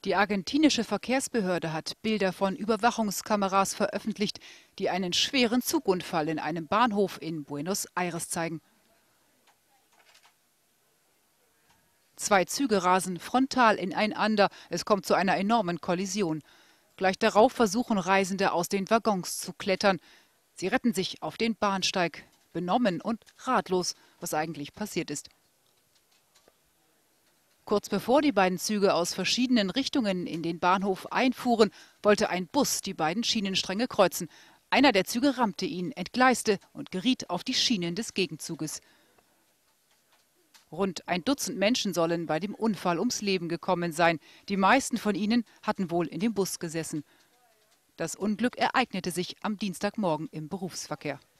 Die argentinische Verkehrsbehörde hat Bilder von Überwachungskameras veröffentlicht, die einen schweren Zugunfall in einem Bahnhof in Buenos Aires zeigen. Zwei Züge rasen frontal ineinander. Es kommt zu einer enormen Kollision. Gleich darauf versuchen Reisende aus den Waggons zu klettern. Sie retten sich auf den Bahnsteig, benommen und ratlos, was eigentlich passiert ist. Kurz bevor die beiden Züge aus verschiedenen Richtungen in den Bahnhof einfuhren, wollte ein Bus die beiden Schienenstränge kreuzen. Einer der Züge rammte ihn, entgleiste und geriet auf die Schienen des Gegenzuges. Rund ein Dutzend Menschen sollen bei dem Unfall ums Leben gekommen sein. Die meisten von ihnen hatten wohl in dem Bus gesessen. Das Unglück ereignete sich am Dienstagmorgen im Berufsverkehr.